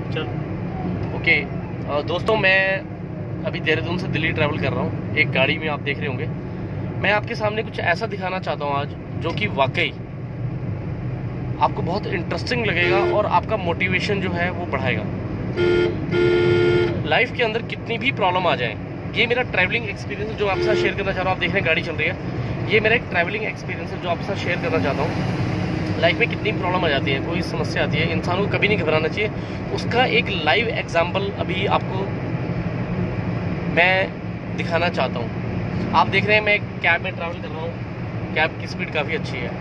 चल ओके। दोस्तों मैं अभी देहरादून से दिल्ली ट्रैवल कर रहा हूँ एक गाड़ी में, आप देख रहे होंगे। मैं आपके सामने कुछ ऐसा दिखाना चाहता हूँ आज जो कि वाकई आपको बहुत इंटरेस्टिंग लगेगा और आपका मोटिवेशन जो है वो बढ़ाएगा। लाइफ के अंदर कितनी भी प्रॉब्लम आ जाए, ये मेरा ट्रैवलिंग एक्सपीरियंस जो आपके साथ शेयर करना चाह रहा हूँ। आप देख रहे हैं गाड़ी चल रही है, ये मेरा एक ट्रैवलिंग एक्सपीरियंस है जो आपके साथ शेयर करना चाहता हूँ। लाइफ में कितनी प्रॉब्लम आ जाती है, कोई समस्या आती है, इंसान को कभी नहीं घबराना चाहिए। उसका एक लाइव एग्जाम्पल अभी आपको मैं दिखाना चाहता हूँ। आप देख रहे हैं मैं एक कैब में ट्रैवल कर रहा हूँ, कैब की स्पीड काफ़ी अच्छी है।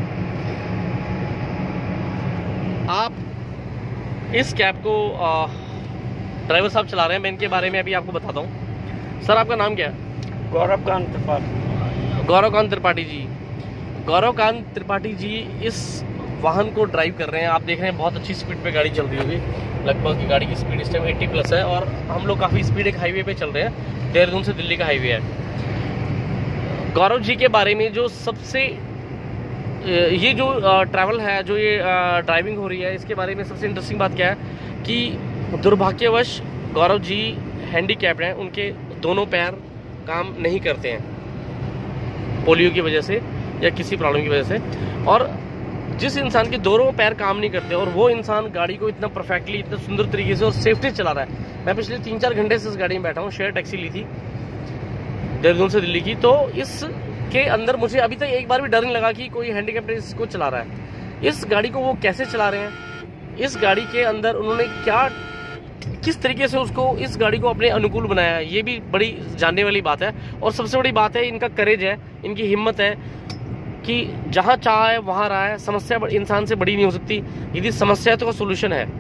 आप इस कैब को ड्राइवर साहब चला रहे हैं, मैं इनके बारे में अभी आपको बताता हूँ। सर आपका नाम क्या है? गौरवकांत त्रिपाठी। गौरवकांत त्रिपाठी जी। गौरवकांत त्रिपाठी जी इस वाहन को ड्राइव कर रहे हैं। आप देख रहे हैं बहुत अच्छी स्पीड पे गाड़ी चल रही होगी, लगभग गाड़ी की स्पीड इस टाइम 80 प्लस है और हम लोग काफ़ी स्पीड एक हाईवे पे चल रहे हैं। देहरादून से दिल्ली का हाईवे है। गौरव जी के बारे में जो सबसे ये जो ट्रैवल है, जो ये ड्राइविंग हो रही है, इसके बारे में सबसे इंटरेस्टिंग बात क्या है कि दुर्भाग्यवश गौरव जी हैंडीकैप्ड हैं, उनके दोनों पैर काम नहीं करते हैं पोलियो की वजह से या किसी प्रॉब्लम की वजह से। और जिस इंसान के दोनों पैर काम नहीं करते और वो इंसान गाड़ी को इतना परफेक्टली, इतना सुंदर तरीके से और सेफ्टी चला रहा है। मैं पिछले 3-4 घंटे से इस गाड़ी में बैठा हूँ, शेयर टैक्सी ली थी देहरादून से दिल्ली की, तो इसके अंदर मुझे अभी तक एक बार भी डर नहीं लगा कि कोई हैंडीकैप्ड इसको चला रहा है। इस गाड़ी को वो कैसे चला रहे हैं, इस गाड़ी के अंदर उन्होंने किस तरीके से उसको, इस गाड़ी को अपने अनुकूल बनाया है, ये भी बड़ी जानने वाली बात है। और सबसे बड़ी बात है इनका करेज है, इनकी हिम्मत है कि जहां चाहे वहां रहा है। समस्या इंसान से बड़ी नहीं हो सकती, यदि समस्या है तो सोल्यूशन है।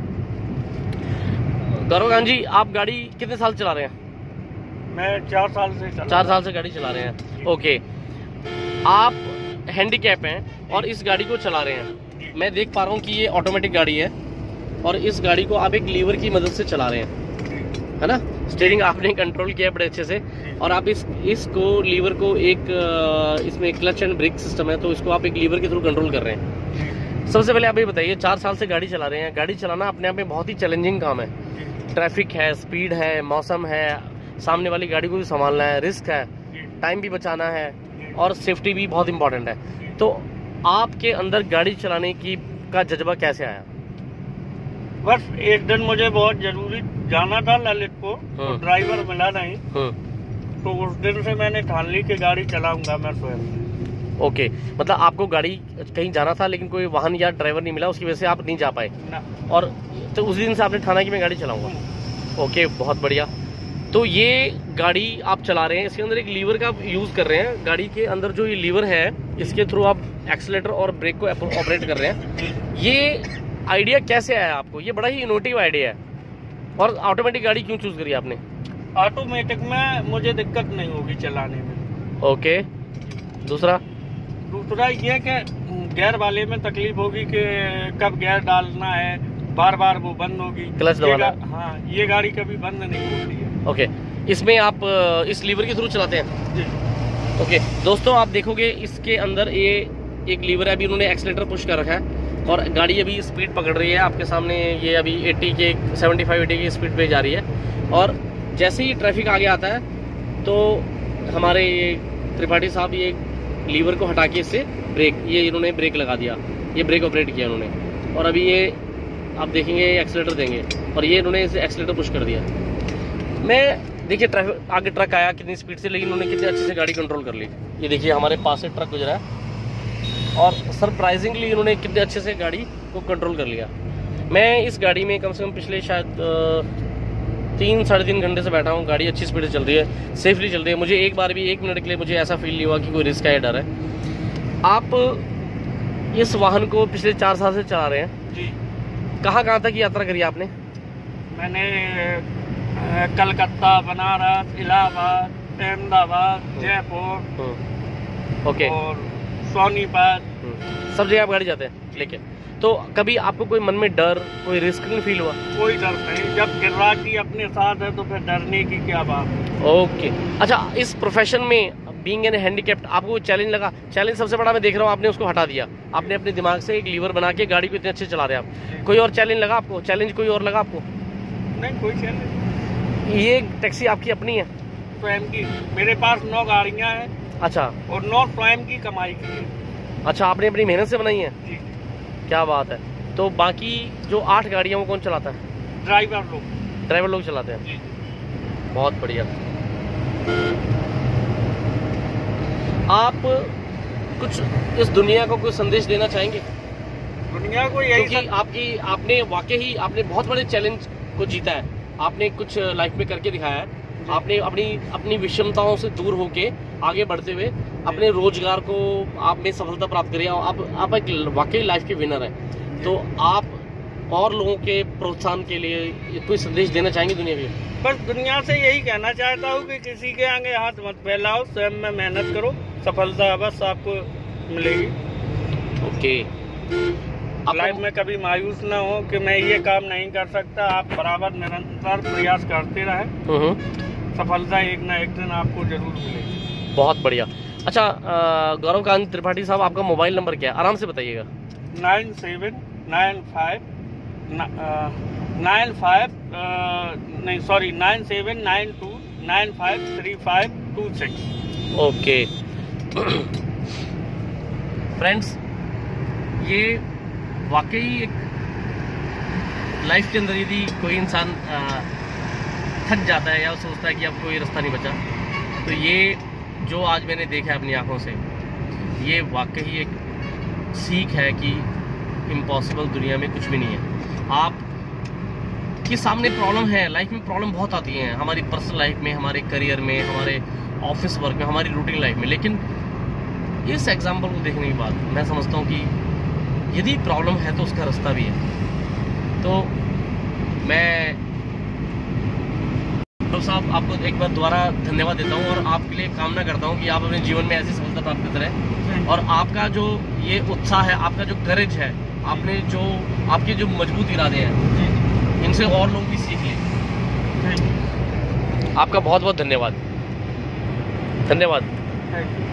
गौरवकांत जी आप गाड़ी कितने साल चला रहे हैं? मैं 4 साल से 4 साल से गाड़ी चला रहे हैं। ओके, आप हैंडीकैप हैं और इस गाड़ी को चला रहे हैं। मैं देख पा रहा हूँ कि ये ऑटोमेटिक गाड़ी है और इस गाड़ी को आप एक लीवर की मदद से चला रहे हैं, है ना? स्टीयरिंग आपने कंट्रोल किया बड़े अच्छे से और आप इसको लीवर को एक इसमें क्लच एंड ब्रेक सिस्टम है, तो इसको आप एक लीवर के थ्रू कंट्रोल कर रहे हैं। सबसे पहले आप ये बताइए, 4 साल से गाड़ी चला रहे हैं, गाड़ी चलाना अपने आप में बहुत ही चैलेंजिंग काम है। ट्रैफिक है, स्पीड है, मौसम है, सामने वाली गाड़ी को भी संभालना है, रिस्क है, टाइम भी बचाना है और सेफ्टी भी बहुत इंपॉर्टेंट है। तो आपके अंदर गाड़ी चलाने का जज्बा कैसे आया? बस एक दिन मुझे बहुत जरूरी जाना था ललितपुर, तो ड्राइवर मिला नहीं, तो उस दिन से मैंने ठान ली कि गाड़ी चलाऊंगा मैं स्वयं। ओके, मतलब आपको गाड़ी कहीं जाना था लेकिन कोई वाहन या ड्राइवर नहीं मिला, उसकी वजह से आप नहीं जा पाए और तो उस दिन से आपने ठाना कि मैं गाड़ी चलाऊंगा। ओके, बहुत बढ़िया। तो ये गाड़ी आप चला रहे हैं, इसके अंदर एक लीवर का यूज कर रहे हैं। गाड़ी के अंदर जो ये लीवर है, इसके थ्रू आप एक्सीलरेटर और ब्रेक को ऑपरेट कर रहे हैं। ये आइडिया कैसे आया आपको? ये बड़ा ही इनोवेटिव आइडिया है। और ऑटोमेटिक गाड़ी क्यों चूज करी आपने? ऑटोमेटिक में मुझे दिक्कत नहीं होगी चलाने में। ओके, दूसरा ये कि गियर वाले में तकलीफ होगी कि कब गियर डालना है, बार बार वो बंद होगी, क्लच दबाना। हाँ, ये गाड़ी कभी बंद नहीं होती है। ओके, इसमें आप इस लीवर के थ्रू चलाते हैं जी। ओके दोस्तों, आप देखोगे इसके अंदर ये एक लीवर है, अभी उन्होंने एक्सीलरेटर पुश कर रखा है और गाड़ी अभी स्पीड पकड़ रही है आपके सामने। ये अभी 75-80 की स्पीड पे जा रही है और जैसे ही ट्रैफिक आगे आता है तो हमारे ये त्रिपाठी साहब ये लीवर को हटा के इससे ये इन्होंने ब्रेक लगा दिया, ये ब्रेक ऑपरेट किया इन्होंने और अभी ये आप देखेंगे एक्सीलरेटर देंगे और ये इन्होंने इसे एक्सीलरेटर पुश कर दिया। मैं देखिए ट्रैफिक आगे ट्रक आया कितनी स्पीड से, लेकिन उन्होंने कितने अच्छे से गाड़ी कंट्रोल कर ली। ये देखिए हमारे पास से ट्रक गुजरा है और सरप्राइजिंगली इन्होंने कितने अच्छे से गाड़ी को कंट्रोल कर लिया। मैं इस गाड़ी में कम से कम पिछले शायद 3-3.5 घंटे से बैठा हूँ। गाड़ी अच्छी स्पीड से चल रही है, सेफली चल रही है। मुझे एक बार भी 1 मिनट के लिए मुझे ऐसा फील नहीं हुआ कि कोई रिस्क है, डर है। आप इस वाहन को पिछले 4 साल से चला रहे हैं जी। कहाँ तक यात्रा करी आपने? मैंने कलकत्ता, बनारस, इलाहाबाद, अहमदाबाद, जयपुर ओके और सोनीपत, सब जगह आप गाड़ी जाते हैं लेके। तो कभी आपको कोई मन में डर, कोई रिस्क नहीं फील हुआ? कोई डर नहीं, जब गिराकी अपने साथ है तो फिर डरने की क्या बात है। ओके, अच्छा, इस प्रोफेशन में बीइंग एन हैंडीकैप्ड आपको चैलेंज लगा? चैलेंज सबसे बड़ा मैं देख रहा हूँ आपने उसको हटा दिया, आपने अपने दिमाग से एक लीवर बना के गाड़ी को इतने अच्छे चला रहे हैं आप। कोई और चैलेंज लगा आपको? चैलेंज कोई और लगा आपको? नहीं, कोई सेल नहीं। ये टैक्सी आपकी अपनी है? स्वयं की। मेरे पास 9 गाड़ियां हैं। अच्छा। और 9 स्वयं की कमाई की है। अच्छा, आपने अपनी मेहनत से बनाई है? जी। क्या बात है। तो बाकी जो 8 गाड़ियां वो कौन चलाता है? ड्राइवर लोग चलाते हैं। जी। बहुत बढ़िया। आप कुछ इस दुनिया को कोई संदेश देना चाहेंगे? दुनिया को यही, क्योंकि आपने वाकई आपने बहुत बड़े चैलेंज को जीता है, आपने कुछ लाइफ में करके दिखाया है, आपने अपनी विषमताओं से दूर होके आगे बढ़ते हुए अपने रोजगार को आप में सफलता प्राप्त करी। आप एक वाकई लाइफ के विनर हैं। तो आप और लोगों के प्रोत्साहन के लिए कोई संदेश देना चाहेंगे दुनिया को? बस दुनिया से यही कहना चाहता हूँ कि किसी के आगे हाथ मत फैलाओ, स्वयं में मेहनत करो, सफलता बस आपको मिलेगी। ओके। लाइफ में कभी मायूस ना हो कि मैं ये काम नहीं कर सकता। आप बराबर निरंतर प्रयास करते रहें, सफलता एक ना एक दिन आपको जरूर मिलेगी। बहुत बढ़िया। अच्छा, गौरवकांत त्रिपाठी साहब, आपका मोबाइल नंबर क्या है? आराम से बताइएगा। 9792953526। ओके। फ्रेंड्स, ये वाकई एक लाइफ के अंदर यदि कोई इंसान थक जाता है या सोचता है कि अब कोई रास्ता नहीं बचा, तो ये जो आज मैंने देखा है अपनी आंखों से, ये वाकई एक सीख है कि इम्पॉसिबल दुनिया में कुछ भी नहीं है। आप के सामने प्रॉब्लम है, लाइफ में प्रॉब्लम बहुत आती हैं, हमारी पर्सनल लाइफ में, हमारे करियर में, हमारे ऑफिस वर्क में, हमारी रूटीन लाइफ में। लेकिन इस एग्जाम्पल को देखने के बाद मैं समझता हूँ कि यदि प्रॉब्लम है तो उसका रास्ता भी है। तो मैं तो साहब आपको एक बार दोबारा धन्यवाद देता हूँ और आपके लिए कामना करता हूँ कि आप अपने जीवन में ऐसी सफलता प्राप्त करते रहें। और आपका जो ये उत्साह है, आपका जो करेज है, आपके जो मजबूत इरादे हैं, इनसे और लोग भी सीख लें। आपका बहुत बहुत धन्यवाद।